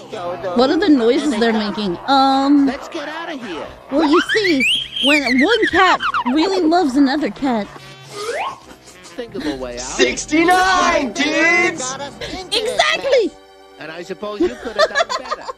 What are the noises they're making? Let's get out of here. Well, you see, when one cat really loves another cat. Think of a way out. 69, dudes! Exactly! And I suppose you could have done better.